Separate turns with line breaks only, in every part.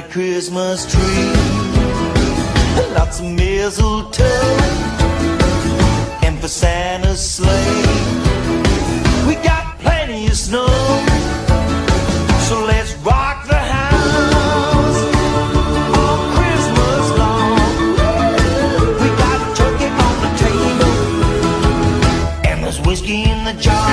Christmas tree, lots of mistletoe, and for Santa's sleigh, we got plenty of snow. So let's rock the house all Christmas long. We got a turkey on the table, and there's whiskey in the jar.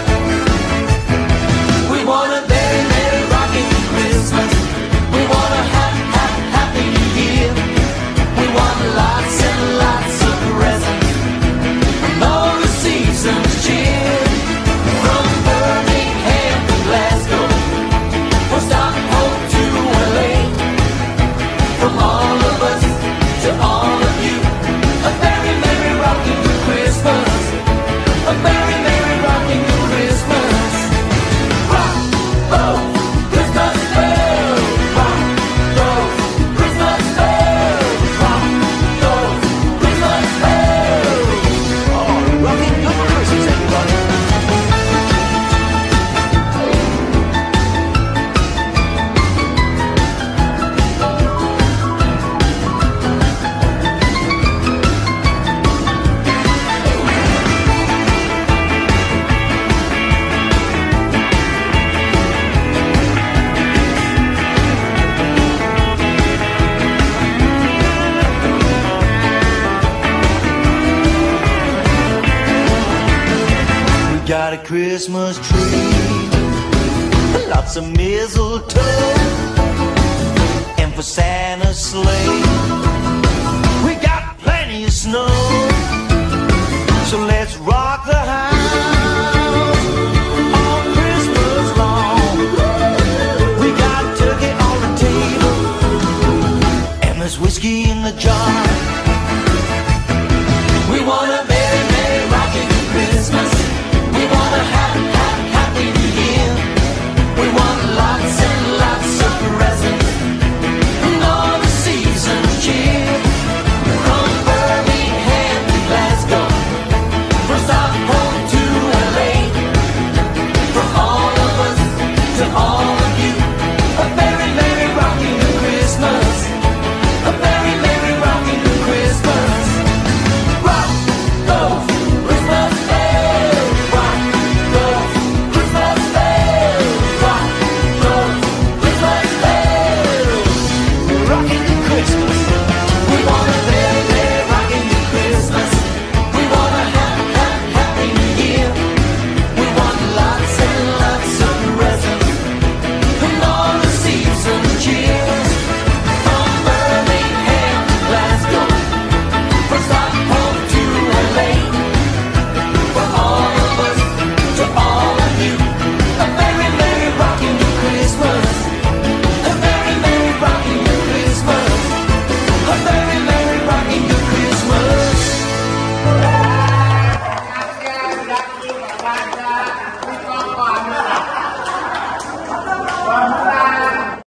We want a very merry rocking Christmas. We want a happy New Year. We want lots and lots of presents and all the season's cheer. From Birmingham to Glasgow, from Stockholm to LA, from all of us to all of you, a very merry rocking Christmas. A very merry rocking Christmas. Rock those Christmas bells. Rock those Christmas bells. Rock those Christmas bells. Oh, rocking good for Christmas, everybody. We got a Christmas tree, lots of mistletoe, and for Santa's sleigh,